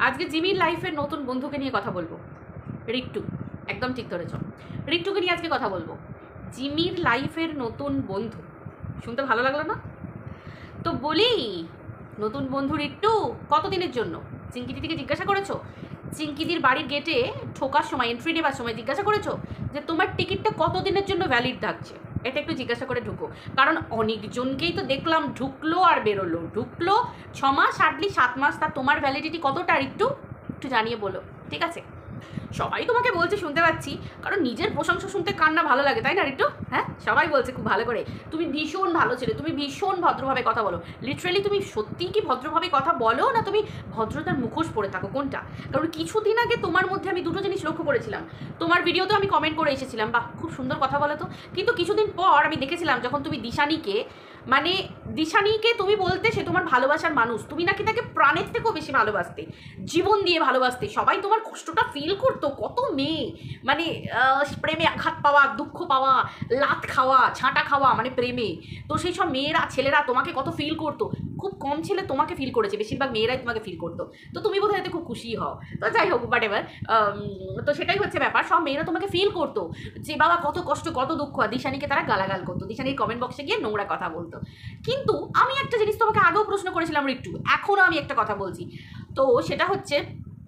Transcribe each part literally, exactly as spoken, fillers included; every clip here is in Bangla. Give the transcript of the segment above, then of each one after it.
আজকে জিমির লাইফের নতুন বন্ধুকে নিয়ে কথা বলবো, রিক্টু। একদম ঠিক ধরেছ, রিক্টুকে নিয়ে আজকে কথা বলবো। জিমির লাইফের নতুন বন্ধু, শুনতে ভালো লাগলো না? তো বলি, নতুন বন্ধু রিক্টু কতদিনের জন্য? চিঙ্কিদিদিকে জিজ্ঞাসা করেছো? চিঙ্কিদির বাড়ির গেটে ঠোকার সময়, এন্ট্রি নেবার সময় জিজ্ঞাসা করেছো যে তোমার টিকিটটা কতদিনের জন্য ভ্যালিড থাকছে? এটা একটু জিজ্ঞাসা করে ঢুকো, কারণ অনেকজনকেই তো দেখলাম ঢুকলো আর বেরোলো, ঢুকলো ছ মাস আটলি সাত মাস, তা তোমার ভ্যালিডিটি কতটা একটু একটু জানিয়ে বলো, ঠিক আছে? সবাই তোমাকে বলছে, শুনতে পাচ্ছি, কারণ নিজের প্রশংসা শুনতে কান্না ভালো লাগে, তাই না রিট্টু? হ্যাঁ, সবাই বলছে খুব ভালো করে, তুমি ভীষণ ভালো ছেলে, তুমি ভীষণ ভদ্রভাবে কথা বলো। লিটারেলি তুমি সত্যিই কি ভদ্রভাবে কথা বলো, না তুমি ভদ্রতার মুখোশ পরে থাকো, কোনটা? কারণ কিছুদিন আগে তোমার মধ্যে আমি দুটো জিনিস লক্ষ্য করেছিলাম। তোমার ভিডিওতে আমি কমেন্ট করে এসেছিলাম, বাহ খুব সুন্দর কথা বলো তো, কিন্তু কিছুদিন পর আমি দেখেছিলাম যখন তুমি দিশানিকে, মানে দিশানিকে তুমি বলতে সে তোমার ভালোবাসার মানুষ, তুমি নাকি তাকে প্রাণের থেকেও বেশি ভালোবাসতে, জীবন দিয়ে ভালোবাসতে, সবাই তোমার কষ্টটা ফিল করতো। কত মেয়ে মানে প্রেমে আঘাত পাওয়া, দুঃখ পাওয়া, লাত খাওয়া, ছাঁটা খাওয়া, মানে প্রেমে, তো সেই সব মেয়েরা ছেলেরা তোমাকে কত ফিল করতো। খুব কম ছেলে তোমাকে ফিল করেছে, বেশিরভাগ মেয়েরাই তোমাকে ফিল করতো। তো তুমি বোধহয় এতে খুব খুশি হও, তো যাই হোক, বাট এবার তো সেটাই হচ্ছে ব্যাপার, সব মেয়েরা তোমাকে ফিল করতো যে বাবা কত কষ্ট, কত দুঃখ। আর দিশানিকে তারা গালাগাল করতো, দিশানির কমেন্ট বক্সে গিয়ে নোংরা কথা বলতো। কিন্তু আমি একটা জিনিস তোমাকে আগেও প্রশ্ন করেছিলাম একটু, এখনও আমি একটা কথা বলছি, তো সেটা হচ্ছে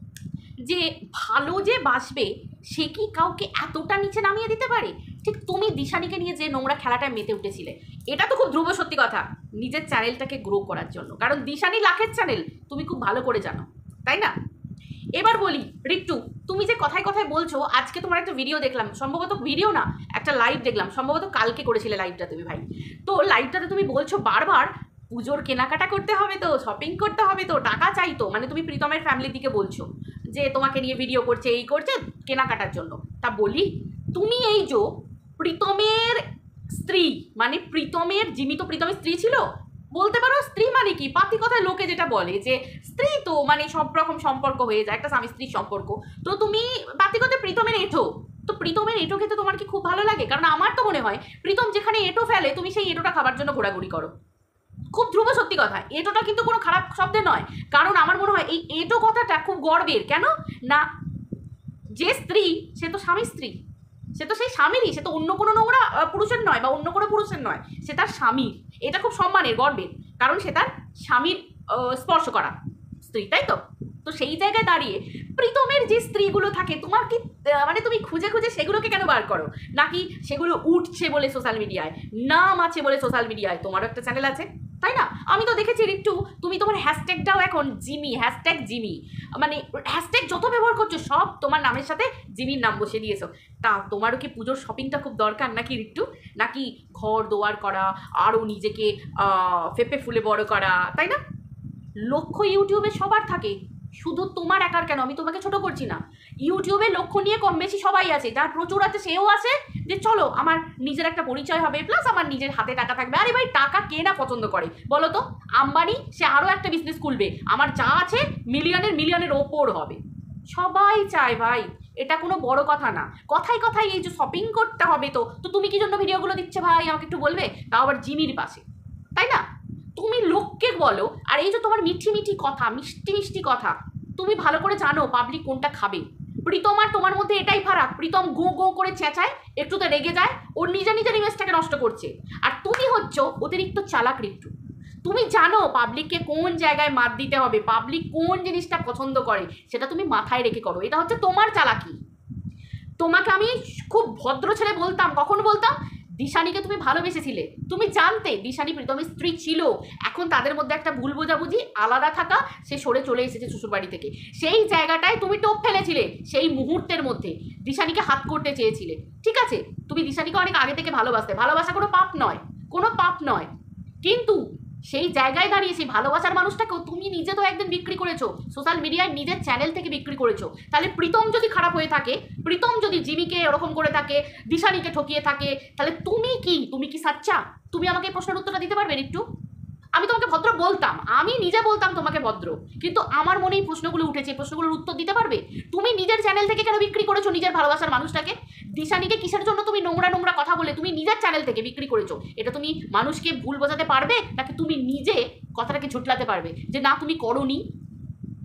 যে ভালো যে বাসবে সে কি কাউকে এতটা নিচে নামিয়ে দিতে পারে? ঠিক তুমি দিশানিকে নিয়ে যে নোংরা খেলাটায় মেতে উঠেছিলে, এটা তো খুব ধ্রুব সত্যি কথা, নিজের চ্যানেলটাকে গ্রো করার জন্য, কারণ দিশানি লাখের চ্যানেল, তুমি খুব ভালো করে জানো, তাই না? এবার বলি রিক্টু, তুমি যে কথায় কথায় বলছো, আজকে তোমার একটা ভিডিও দেখলাম, সম্ভবত ভিডিও না, একটা লাইভ দেখলাম, সম্ভবত কালকে করেছিলে লাইভটা তুমি ভাই। তো লাইভটাতে তুমি বলছো বারবার পুজোর কেনাকাটা করতে হবে, তো শপিং করতে হবে, তো টাকা চাইতো, মানে তুমি প্রীতমের ফ্যামিলির দিকে বলছো যে তোমাকে নিয়ে ভিডিও করছে, এই করছে কেনাকাটার জন্য। তা বলি, তুমি এই যে প্রীতমের স্ত্রী, মানে প্রীতমের, জিমি তো প্রীতমের স্ত্রী ছিল, বলতে পারো স্ত্রী মানে কি, পাতি কথায় লোকে যেটা বলে যে স্ত্রী তো মানে সব রকম সম্পর্ক হয়ে যায়, একটা স্বামী স্ত্রীর সম্পর্ক, তো তুমি পাতি কথায় প্রীতমের এঁঠো, তো প্রীতমের এঁঠো খেতে তোমার কি খুব ভালো লাগে? কারণ আমার তো মনে হয় প্রীতম যেখানে এঁঠো ফেলে তুমি সেই এঁটোটা খাবার জন্য ঘোরাঘুরি করো। খুব ধ্রুব সত্যি কথা, এঁটোটা কিন্তু কোনো খারাপ শব্দে নয়, কারণ আমার মনে হয় এই এঁটো কথাটা খুব গর্বের। কেন না, যে স্ত্রী সে তো স্বামী স্ত্রী, সে তো সেই স্বামীরই, সে তো অন্য কোনো নোংরা পুরুষের নয় বা অন্য কোনো পুরুষের নয়, সে তার স্বামীর। এটা খুব সম্মানের, গর্বের, কারণ সে তার স্বামীর স্পর্শ করা স্ত্রী, তাই তো? তো সেই জায়গায় দাঁড়িয়ে প্রীতমের যে স্ত্রীগুলো থাকে, তোমার কি মানে তুমি খুঁজে খুঁজে সেগুলোকে কেন বার করো? নাকি সেগুলো উঠছে বলে সোশ্যাল মিডিয়ায়, নাম আছে বলে সোশ্যাল মিডিয়ায়? তোমারও একটা চ্যানেল আছে, তাই না? আমি তো দেখেছি একটু, তুমি তোমার হ্যাশট্যাগটাও এখন জিমি, হ্যাশট্যাগ জিমি, মানে হ্যাশট্যাগ যত ব্যবহার করছো সব তোমার নামের সাথে জিমির নাম বসিয়ে দিয়েছো। তা তোমারও কি পুজোর শপিংটা খুব দরকার নাকি একটু? নাকি ঘর দোয়ার করা, আরও নিজেকে ফেপে ফুলে বড় করা, তাই না? লক্ষ্য ইউটিউবে সবার থাকে, শুধু তোমার একার কেন? আমি তোমাকে ছোট করছি না, ইউটিউবে লক্ষ্য নিয়ে কম বেশি সবাই আছে, যার প্রচুর আছে সেও আছে যে চলো আমার নিজের একটা পরিচয় হবে, প্লাস আমার নিজের হাতে টাকা থাকবে। আরে ভাই, টাকা কে না পছন্দ করে বলো তো? আম্বানি সে আরও একটা বিজনেস খুলবে, আমার যা আছে মিলিয়নের মিলিয়নের ওপর হবে, সবাই চায় ভাই, এটা কোনো বড় কথা না। কথায় কথায় এই যে শপিং করতে হবে, তো তো তুমি কি জন্য ভিডিওগুলো দিচ্ছে ভাই আমাকে একটু বলবে? তাও আবার জিমির পাশে, তাই না? তুমি লোককে বলো, আর এই যে তোমার মিঠি মিঠি কথা, মিষ্টি মিষ্টি কথা, তুমি ভালো করে জানো পাবলিক কোনটা খাবে। প্রীতম আর তোমার মধ্যে এটাই ফারাক, প্রীতম গো গো করে চেঁচায়, একটুতে রেগে যায়, ওর নিজে নিজের ইমেজটাকে নষ্ট করছে, আর তুমি হচ্ছ অতিরিক্ত চালাক রিক্টু। তুমি জানো পাবলিককে কোন জায়গায় মাত দিতে হবে, পাবলিক কোন জিনিসটা পছন্দ করে, সেটা তুমি মাথায় রেখে করো, এটা হচ্ছে তোমার চালাকি। তোমাকে আমি খুব ভদ্র ছেলে বলতাম, কখন বলতাম? দিশানিকে তুমি ভালোবেসেছিলে, তুমি জানতে দিশানি প্রীতমের স্ত্রী ছিল, এখন তাদের মধ্যে একটা ভুল বোঝাবুঝি, আলাদা থাকা, সে সরে চলে এসেছে শ্বশুরবাড়ি থেকে, সেই জায়গাটায় তুমি টোপ ফেলেছিলে, সেই মুহূর্তের মধ্যে দিশানিকে হাত করতে চেয়েছিলে, ঠিক আছে? তুমি দিশানিকে অনেক আগে থেকে ভালোবাসতে, ভালোবাসা কোনো পাপ নয়, কোনো পাপ নয়, কিন্তু সেই জায়গায় দাঁড়িয়ে সেই ভালোবাসার মানুষটাকেও তুমি নিজে তো একদিন বিক্রি করেছো, সোশ্যাল মিডিয়ায় নিজের চ্যানেল থেকে বিক্রি করেছো। তাহলে প্রীতম যদি খারাপ হয়ে থাকে, প্রীতম যদি জিমিকে ওরকম করে থাকে, দিশানিকে ঠকিয়ে থাকে, তাহলে তুমি কি, তুমি কি সাচ্চা? তুমি আমাকে এই প্রশ্নের উত্তরটা দিতে পারবে একটু? আমি তোমাকে ভদ্র বলতাম, আমি নিজে বলতাম তোমাকে ভদ্র, কিন্তু আমার মনে এই প্রশ্নগুলো উঠেছে, এই প্রশ্নগুলোর উত্তর দিতে পারবে? তুমি নিজের চ্যানেল থেকে কেন বিক্রি করেছো নিজের ভালোবাসার মানুষটাকে? দিশানিকে কিসের জন্য তুমি নোংরা নোংরা কথা বলে তুমি নিজের চ্যানেল থেকে বিক্রি করেছো? এটা তুমি মানুষকে ভুল বোঝাতে পারবে, নাকি তুমি নিজে কথাটাকে ঝুটলাতে পারবে যে না তুমি করোনি?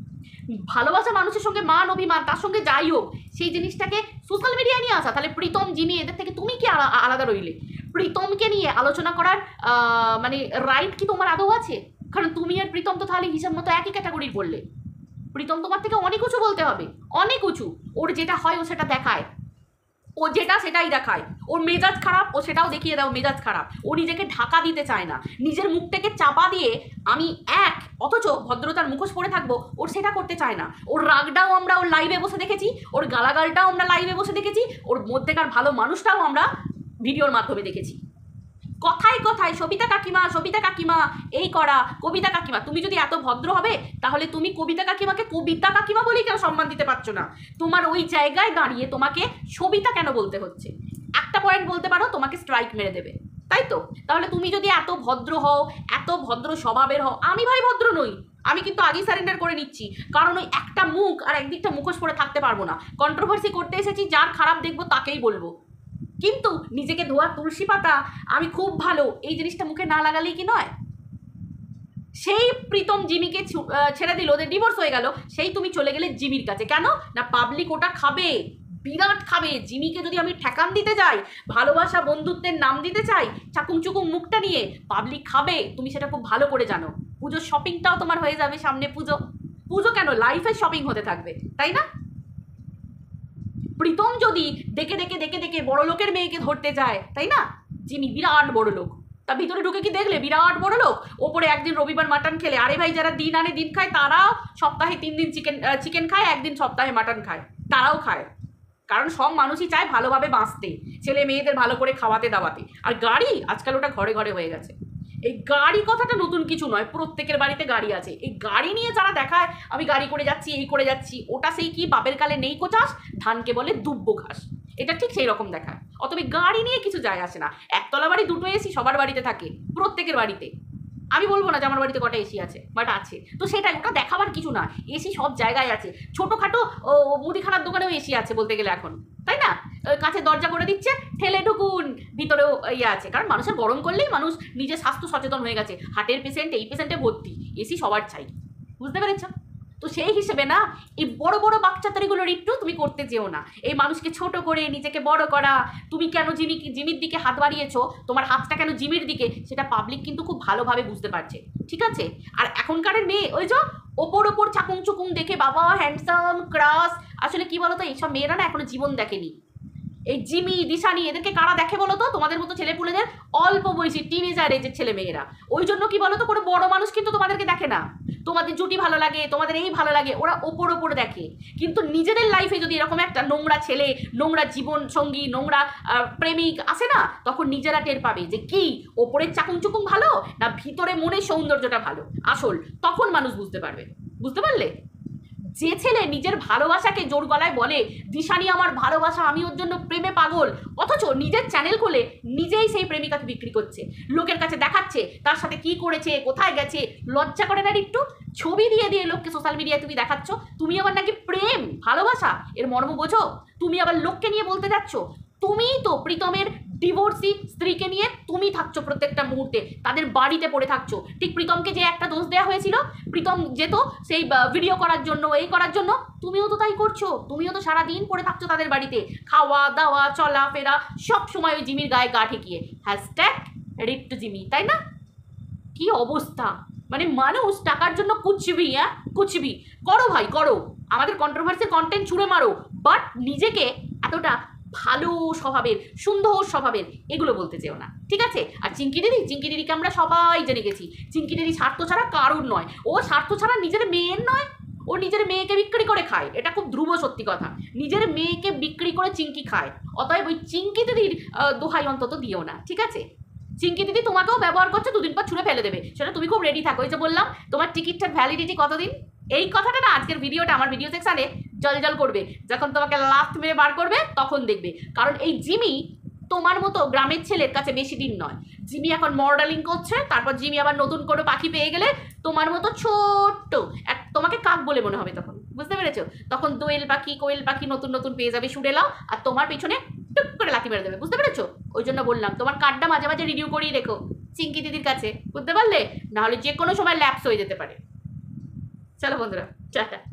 ভালোবাসা মানুষের সঙ্গে মান অভিমান তার সঙ্গে যাই হোক সেই জিনিসটাকে সোশ্যাল মিডিয়ায় নিয়ে আসা, তাহলে প্রীতম জিমি এদের থেকে তুমি কি আলাদা রইলে? প্রীতমকে নিয়ে আলোচনা করার মানে রাইট কি তোমার আদৌ আছে? কারণ তুমি আর প্রীতম তো তাহলে হিসাব মতো একই ক্যাটাগরির বললে। প্রীতম তোমার থেকে অনেক উঁচু বলতে হবে, অনেক উঁচু। ওর যেটা হয় ও সেটা দেখায়, ও যেটা সেটাই দেখায়। ওর মেজাজ খারাপ, ও সেটাও দেখিয়ে দাও মেজাজ খারাপ। ও নিজেকে ঢাকা দিতে চায় না, নিজের মুখটাকে চাপা দিয়ে আমি এক, অথচ ভদ্রতার মুখোশ পরে থাকবো, ওর সেটা করতে চায় না। ওর রাগটাও আমরা ওর লাইভে বসে দেখেছি, ওর গালাগালটাও আমরা লাইভে বসে দেখেছি, ওর মধ্যেকার ভালো মানুষটাও আমরা ভিডিওর মাধ্যমে দেখেছি। কথায় কথায় সবিতা কাকিমা, সবিতা কাকিমা এই করা, কবিতা কাকিমা। তুমি যদি এত ভদ্র হবে তাহলে তুমি কবিতা কাকিমাকে কবিতা কাকিমা বলেই কেন সম্মান দিতে পারছো না? তোমার ওই জায়গায় দাঁড়িয়ে তোমাকে সবিতা কেন বলতে হচ্ছে? একটা পয়েন্ট বলতে পারো, তোমাকে স্ট্রাইক মেরে দেবে, তাই তো? তাহলে তুমি যদি এত ভদ্র হও, এত ভদ্র স্বভাবের হও, আমি ভাই ভদ্র নই, আমি কিন্তু আগেই সারেন্ডার করে নিচ্ছি। কারণ ওই একটা মুখ আর একদিকটা মুখোশ পরে থাকতে পারবো না। কন্ট্রোভার্সি করতে এসেছি, যার খারাপ দেখবো তাকেই বলবো। কিন্তু নিজেকে ধোয়া তুলসী পাতা, আমি খুব ভালো, এই জিনিসটা মুখে না লাগালেই কি নয়? সেই প্রীতম জিমিকে ছেড়ে দিল, ওদের ডিভোর্স হয়ে গেল, সেই তুমি চলে গেলে জিমির কাছে। কেন না? পাবলিক ওটা খাবে, বিরাট খাবে। জিমিকে যদি আমি ঠেকান দিতে যাই, ভালোবাসা বন্ধুত্বের নাম দিতে চাই চাকুম চুকুম মুখটা নিয়ে, পাবলিক খাবে। তুমি সেটা খুব ভালো করে জানো। পুজোর শপিংটাও তোমার হয়ে যাবে সামনে। পুজো পুজো কেন, লাইফে শপিং হতে থাকবে, তাই না? প্রীতম যদি দেখে দেখে দেখে দেখে বড় লোকের মেয়েকে ধরতে যায়, তাই না? যিনি বিরাট বড় লোক, তা ভিতরে ঢুকে কি দেখলে বিরাট বড় লোক? ওপরে একদিন রবিবার মাটন খেলে, আরে ভাই যারা দিন আনে দিন খায় তারাও সপ্তাহে তিন দিন চিকেন চিকেন খায়, একদিন সপ্তাহে মাটন খায়, তারাও খায়। কারণ সব মানুষই চায় ভালোভাবে বাঁচতে, ছেলে মেয়েদের ভালো করে খাওয়াতে দাওয়াতে। আর গাড়ি আজকাল ওটা ঘরে ঘরে হয়ে গেছে। এই গাড়ি কথাটা নতুন কিছু নয়, প্রত্যেকের বাড়িতে গাড়ি আছে। এই গাড়ি নিয়ে যারা দেখায় আমি গাড়ি করে যাচ্ছি, এই করে যাচ্ছি, ওটা সেই কি বাপের কালে নেই কোচাস, ধানকে বলে দুব্য ঘাস, এটা ঠিক সেই রকম দেখায়। অতবে গাড়ি নিয়ে কিছু যায় আসে না। একতলা বাড়ি দুটো এসি সবার বাড়িতে থাকে, প্রত্যেকের বাড়িতে। আমি বলবো না যে আমার বাড়িতে কটা এসি আছে, বাট আছে। তো সেটাই, ওটা দেখাবার কিছু না। এসি সব জায়গায় আছে, ছোটোখাটো মুদিখানার দোকানেও এসি আছে বলতে গেলে এখন, তাই না? কাছে দরজা করে দিচ্ছে, ঠেলে ঢুকুন, ভিতরেও ইয়ে আছে। কারণ মানুষের গরম করলেই মানুষ নিজের স্বাস্থ্য সচেতন হয়ে গেছে। হার্টের পেশেন্ট, এই পেশেন্টে ভর্তি, এসি সবার চাই, বুঝতে পেরেছ? তো সেই হিসেবে না, এই বড় বড় বাচ্চাতারিগুলোর একটু তুমি করতে যেও না। এই মানুষকে ছোট করে নিজেকে বড় করা, তুমি কেন জিমি জিমির দিকে হাত বাড়িয়েছো, তোমার হাতটা কেন জিমির দিকে, সেটা পাবলিক কিন্তু খুব ভালোভাবে বুঝতে পারছে, ঠিক আছে? আর এখনকার মেয়ে ওই যে ওপর ওপর চাকুং চুকুং দেখে বাবা হ্যান্ডসাম ক্রাশ, আসলে কি বলতো, এইসব মেয়েরা না এখনো জীবন দেখেনি। এই জিমি দিশানি এদেরকে কারা দেখে বলো তো? তোমাদের মতো ছেলেপুলেদের অল্প বয়সী টিনেজার এজের ছেলে মেয়েরা। ওই জন্য কি বলো তো, কোনো বড় মানুষ কিন্তু তোমাদেরকে দেখে না। তোমাদের জুটি ভালো লাগে, তোমাদের এই ভালো লাগে, ওরা ওপর ওপর দেখে। কিন্তু নিজেদের লাইফে যদি এরকম একটা নোংরা ছেলে, নোংরা জীবন সঙ্গী, নোংরা প্রেমিক আসে না, তখন নিজেরা টের পাবে যে কি ওপরের চাকুং চুকুং ভালো না ভিতরে মনের সৌন্দর্যটা ভালো আসল। তখন মানুষ বুঝতে পারবে, বুঝতে পারলে? যে ছেলে নিজের ভালোবাসাকে জোর গলায় বলে দিশানি আমার ভালোবাসা, আমি ওর জন্য প্রেমে পাগল, অথচ নিজের চ্যানেল খুলে নিজেই সেই প্রেমিকাকে বিক্রি করছে, লোকের কাছে দেখাচ্ছে তার সাথে কি করেছে, কোথায় গেছে, লজ্জা করে না একটু? ছবি দিয়ে দিয়ে লোককে সোশ্যাল মিডিয়ায় তুমি দেখাচ্ছ তুমি আবার নাকি প্রেম ভালোবাসা, এর মর্ম বোঝো? তুমি আবার লোককে নিয়ে বলতে যাচ্ছ তুমিই তো প্রীতমের ডিভোর্সি স্ত্রীকে নিয়ে তুমি থাকছো প্রত্যেকটা মুহূর্তে, তাদের বাড়িতে পড়ে থাকছো। ঠিক প্রীতমকে যে একটা দোষ দেওয়া হয়েছিল, প্রীতম যেত সেই ভিডিও করার জন্য, এই করার জন্য, তুমিও তো তাই করছো। তুমিও তো সারাদিন পড়ে থাকছো তাদের বাড়িতে, খাওয়া দাওয়া চলাফেরা সব সময় ওই জিমির গায়ে গা ঠেকিয়ে, হ্যাশট্যাগ রিড টু জিমি, তাই না? কি অবস্থা! মানে মানুষ টাকার জন্য কুচবি, হ্যাঁ কুচবি করো ভাই করো, আমাদের কন্ট্রোভার্সির কন্টেন্ট ছুঁড়ে মারো, বাট নিজেকে এতটা ভালো স্বভাবের, সুন্দর স্বভাবের এগুলো বলতে চেও না, ঠিক আছে? আর চিঙ্কি দিদি, চিঙ্কি দিদিকে আমরা সবাই জেনে গেছি, চিঙ্কি দিদি স্বার্থ ছাড়া কারুর নয়। ও স্বার্থ ছাড়া নিজের মেয়ের নয়, ও নিজের মেয়েকে বিক্রি করে খায়, এটা খুব ধ্রুব সত্যি কথা। নিজের মেয়েকে বিক্রি করে চিঙ্কি খায়। অতএব ওই চিঙ্কি দিদির দোহাই অন্তত দিও না, ঠিক আছে? চিঙ্কি দিদি তোমাকেও ব্যবহার করছে, দুদিন পর ছুঁড়ে ফেলে দেবে, সেটা তুমি খুব রেডি থাকো। ওই যে বললাম তোমার টিকিটটার ভ্যালিডিটি কতদিন, এই কথাটা না আজকের ভিডিওটা আমার ভিডিও সেকশানে জল জল করবে। যখন তোমাকে লাস্ট মেরে বার করবে তখন দেখবে। কারণ এই জিমি তোমার মতো গ্রামের ছেলের কাছে বেশি দিন নয়। জিমি এখন মডেলিং করছে, তারপর জিমি আবার নতুন করে পাখি পেয়ে গেলে তোমার মতো ছোট্ট এক, তোমাকে কাক বলে মনে হবে তখন, বুঝতে পেরেছো? তখন দোয়েল পাখি কোয়েল পাখি নতুন নতুন পেয়ে যাবে সুরেলাও, আর তোমার পিছনে টুক করে লাথি মেরে দেবে, বুঝতে পেরেছো? ওই জন্য বললাম তোমার কার্ডটা মাঝে মাঝে রিনিউ করিয়ে রেখো চিঙ্কি দিদির কাছে, বুঝতে পারলে? নাহলে যে কোনো সময় ল্যাপস হয়ে যেতে পারে। চলো বন্ধুরা, টাটা।